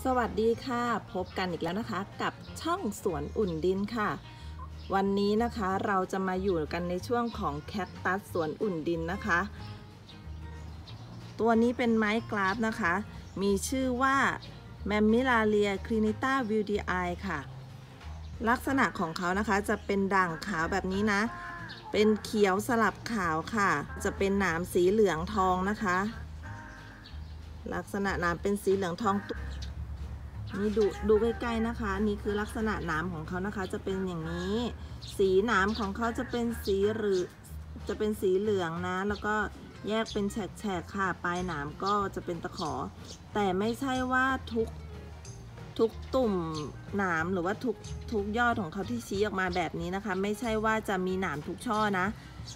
สวัสดีค่ะพบกันอีกแล้วนะคะกับช่องสวนอุ่นดินค่ะวันนี้นะคะเราจะมาอยู่กันในช่วงของแคคตัสสวนอุ่นดินนะคะตัวนี้เป็นไม้กราฟนะคะมีชื่อว่าแมมมิลาเลียคลินิต้าวิวดีไอค่ะลักษณะของเขานะคะจะเป็นด่างขาวแบบนี้นะเป็นเขียวสลับขาวค่ะจะเป็นหนามสีเหลืองทองนะคะลักษณะหนามเป็นสีเหลืองทองนี่ดูใกล้ๆนะคะนี่คือลักษณะหนามของเขานะคะจะเป็นอย่างนี้สีหนามของเขาจะเป็นสีเหลืองนะแล้วก็แยกเป็นแฉกๆค่ะปลายหนามก็จะเป็นตะขอแต่ไม่ใช่ว่าทุกตุ่มหนามหรือว่าทุกยอดของเขาที่ชี้ออกมาแบบนี้นะคะไม่ใช่ว่าจะมีหนามทุกช่อนะ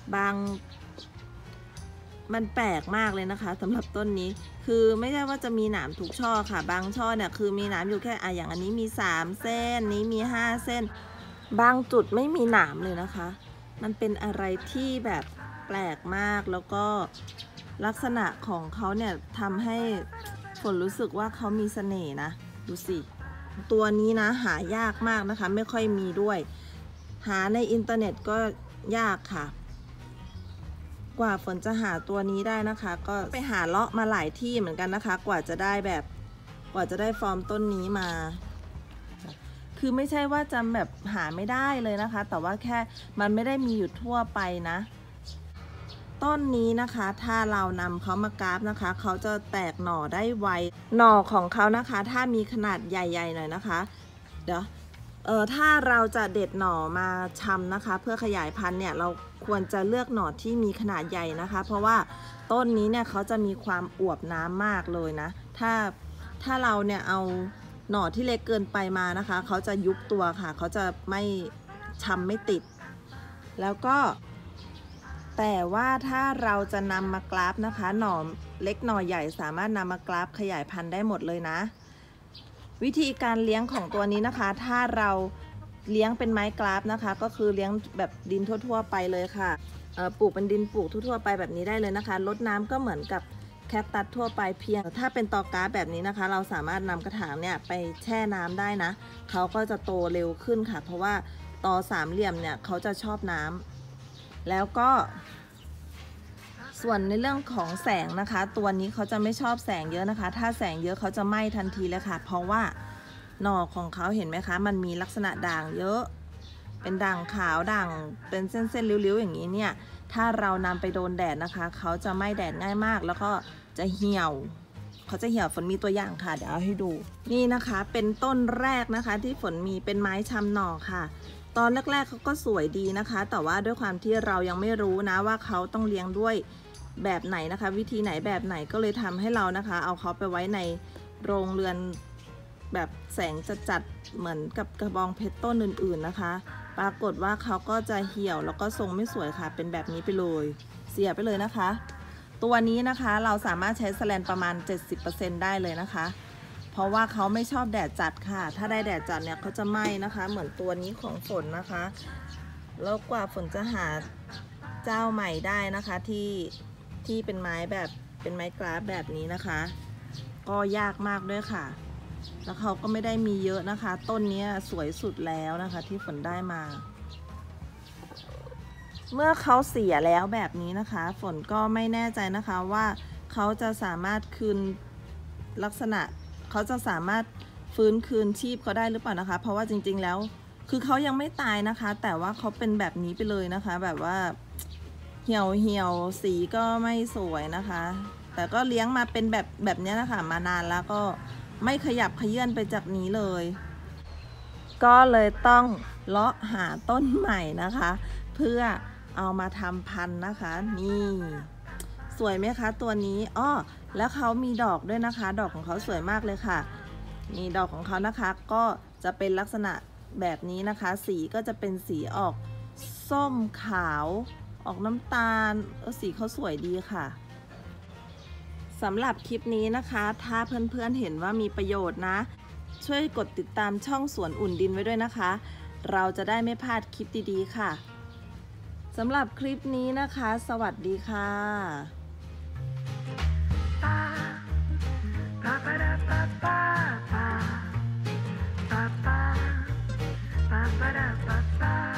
มันแปลกมากเลยนะคะสำหรับต้นนี้คือไม่ใช่ว่าจะมีหนามทุกช่อค่ะบางช่อเนี่ยคือมีหนามอยู่แค่อย่างอันนี้มี3เส้นนี้มี5เส้นบางจุดไม่มีหนามเลยนะคะมันเป็นอะไรที่แบบแปลกมากแล้วก็ลักษณะของเขาเนี่ยทำให้ฝนรู้สึกว่าเขามีเสน่ห์นะดูสิตัวนี้นะหายากมากนะคะไม่ค่อยมีด้วยหาในอินเทอร์เน็ตก็ยากค่ะกว่าฝนจะหาตัวนี้ได้นะคะก็ไปหาเลาะมาหลายที่เหมือนกันนะคะกว่าจะได้ฟอร์มต้นนี้มาคือไม่ใช่ว่าจะแบบหาไม่ได้เลยนะคะแต่ว่าแค่มันไม่ได้มีอยู่ทั่วไปนะต้นนี้นะคะถ้าเรานำเขามากราฟนะคะเขาจะแตกหน่อได้ไวหน่อของเขานะคะถ้ามีขนาดใหญ่ๆหน่อยนะคะเดี๋ยวถ้าเราจะเด็ดหน่อมาชำนะคะเพื่อขยายพันธุ์เนี่ยเราควรจะเลือกหน่อที่มีขนาดใหญ่นะคะเพราะว่าต้นนี้เนี่ยเขาจะมีความอวบน้ำมากเลยนะถ้าเราเนี่ยเอาหน่อที่เล็กเกินไปมานะคะเขาจะยุบตัวค่ะเขาจะไม่ชำไม่ติดแล้วก็แต่ว่าถ้าเราจะนำมากราฟนะคะหน่อเล็กหน่อใหญ่สามารถนำมากราฟขยายพันธุ์ได้หมดเลยนะวิธีการเลี้ยงของตัวนี้นะคะถ้าเราเลี้ยงเป็นไม้กราฟนะคะก็คือเลี้ยงแบบดินทั่วๆไปเลยค่ะปลูกเป็นดินปลูกทั่วๆไปแบบนี้ได้เลยนะคะรดน้ำก็เหมือนกับแคคตัสทั่วไปเพียงถ้าเป็นตอกราฟแบบนี้นะคะเราสามารถนำกระถางเนี่ยไปแช่น้ำได้นะเขาก็จะโตเร็วขึ้นค่ะเพราะว่าตอสามเหลี่ยมเนี่ยเขาจะชอบน้ำแล้วก็ส่วนในเรื่องของแสงนะคะตัวนี้เขาจะไม่ชอบแสงเยอะนะคะถ้าแสงเยอะเขาจะไหม้ทันทีเลยค่ะเพราะว่าหน่อของเขาเห็นไหมคะมันมีลักษณะด่างเยอะเป็นด่างขาวด่างเป็นเส้นๆริ้วๆอย่างนี้เนี่ยถ้าเรานำไปโดนแดดนะคะเขาจะไหม้แดดง่ายมากแล้วก็จะเหี่ยวฝนมีตัวอย่างค่ะเดี๋ยวเอาให้ดูนี่นะคะเป็นต้นแรกนะคะที่ฝนมีเป็นไม้ชำหน่อค่ะตอนแรกๆเขาก็สวยดีนะคะแต่ว่าด้วยความที่เรายังไม่รู้นะว่าเขาต้องเลี้ยงด้วยแบบไหนนะคะวิธีไหนแบบไหนก็เลยทำให้เรานะคะเอาเขาไปไว้ในโรงเรือนแบบแสงจัดเหมือนกับกระบองเพชรต้นอื่นๆนะคะปรากฏว่าเขาก็จะเหี่ยวแล้วก็ทรงไม่สวยค่ะเป็นแบบนี้ไปเลยเสียไปเลยนะคะตัวนี้นะคะเราสามารถใช้แสแลนประมาณ 70% ได้เลยนะคะเพราะว่าเขาไม่ชอบแดดจัดค่ะถ้าได้แดดจัดเนี่ยเขาจะไหม้นะคะเหมือนตัวนี้ของฝนนะคะแล้วกว่าฝนจะหาเจ้าใหม่ได้นะคะที่เป็นไม้กราฟแบบนี้นะคะก็ยากมากด้วยค่ะแล้วเขาก็ไม่ได้มีเยอะนะคะต้นนี้สวยสุดแล้วนะคะที่ฝนได้มาเมื่อเขาเสียแล้วแบบนี้นะคะฝนก็ไม่แน่ใจนะคะว่าเขาจะสามารถคืนลักษณะเขาจะสามารถฟื้นคืนชีพเขาได้หรือเปล่านะคะเพราะว่าจริงๆแล้วคือเขายังไม่ตายนะคะแต่ว่าเขาเป็นแบบนี้ไปเลยนะคะแบบว่าเหี่ยวสีก็ไม่สวยนะคะแต่ก็เลี้ยงมาเป็นแบบนี้นะคะมานานแล้วก็ไม่ขยับเขยื่อนไปจากนี้เลยก็เลยต้องเลาะหาต้นใหม่นะคะเพื่อเอามาทำพันธุ์นะคะนี่สวยไหมคะตัวนี้แล้วเขามีดอกด้วยนะคะดอกของเขาสวยมากเลยค่ะนี่ดอกของเขานะคะก็จะเป็นลักษณะแบบนี้นะคะสีก็จะเป็นสีออกส้มขาวออกน้ำตาลสีเขาสวยดีค่ะสำหรับคลิปนี้นะคะถ้าเพื่อนๆเห็นว่ามีประโยชน์นะช่วยกดติดตามช่องสวนอุ่นดินไว้ด้วยนะคะเราจะได้ไม่พลาดคลิปดีๆค่ะสำหรับคลิปนี้นะคะสวัสดีค่ะ ba ba da ba ba.